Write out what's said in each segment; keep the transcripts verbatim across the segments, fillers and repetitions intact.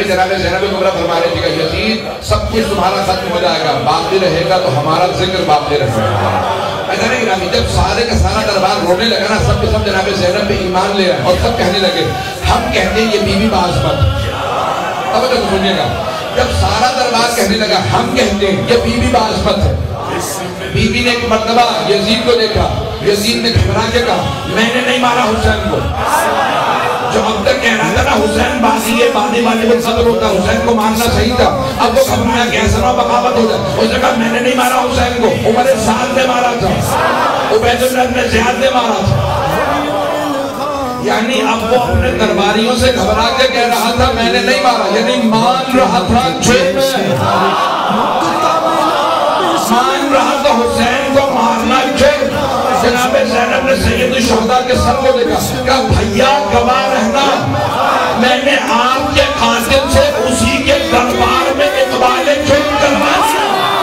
جناب زینب کبریٰ فرما رہی تھی کہ یزید سب کچھ تمہارا ختم ہو جائے گا، باقی رہے گا تو ہمارا ذکر باقی رہے گا۔ ایسا نہیں گرامی، جب سارے کا سارا دربار رونے لگا نا، سب کے سب جناب زینب پہ ایمان لے رہے اور سب کہنے لگے ہم کہتے ہیں یہ بی بی باعصمت۔ اب تو سنیے گا، جب سارا دربار کہنے لگا ہم کہتے ہیں یہ بی بی باعصمت ہے، بی بی نے ایک مرتبہ یزید کو دیکھا، یزید نے گھبرا کے کہا میں نے نہیں مارا حسین کو۔ جو اب تک کہہ رہا تھا نا حسین بازی ہے، بازی والے میں صدر ہوتا، حسین کو مارنا صحیح تھا، اب وہ گھبرایا کہ ایسا نہ بغاوت ہو جائے۔ اس نے کہا میں نے نہیں مارا حسین کو، عمر سعد نے مارا تھا، عبید اللہ بن زیاد نے مارا تھا۔ یعنی اب وہ اپنے درباریوں سے گھبرا کے کہہ رہا تھا میں نے نہیں مارا، یعنی مان رہا تھا جھوٹ میں، مان رہا تھا حسین کو مارنا جھوٹ۔ جناب زینب نے سید الشہداء کے سر کو دیکھا، کہا بھیا گواہ رہنا، میں نے آپ کے قاتل سے اسی کے دربار میں اقبال جھوٹ کروا دیا۔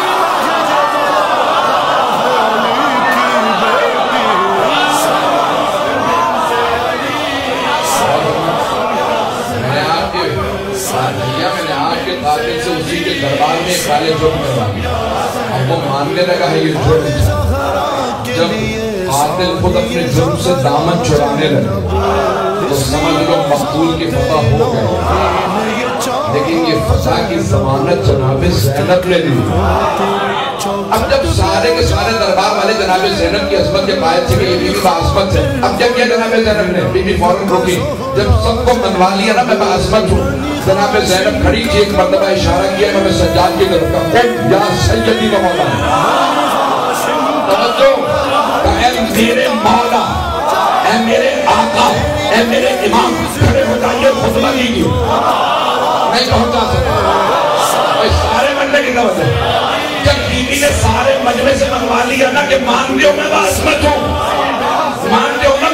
میں نے آپ کے بھیا میں نے آپ کے قاتل سے اسی کے دربار میں اقبال جھوٹ کروا دیا۔ اب وہ ماننے لگا ہے یہ جھوٹ۔ جب قاتل خود اپنے جرم سے دامن چھڑانے لگے تو سمجھ لو مقتول کی فتح ہو گئی، لیکن یہ فتح کی ضمانت جناب زینب نے دی۔ اب جب سارے کے سارے دربار والے جناب زینب کی عظمت کے قائد تھے کہ یہ بی بی باعصمت ہے، اب جب کیا جناب زینب نے بی بی فوراً روکی، جب سب کو منوا لیا نا میں باعصمت ہوں، جناب زینب کھڑی تھی، ایک مرتبہ اشارہ کیا میں سجاد کی طرف کا قم یا سیدی و مولا، توجہ، اے میرے مولا، اے میرے آقا، اے میرے امام، کھڑے ہو جائیے خطبہ دیجیے۔ نہیں پہنچا سکتا سارے منڈے کی توجہ۔ جب بی بی نے سارے مجمع سے منوا لیا نا کہ مانتے ہو میں باعصمت ہوں، مانتے ہو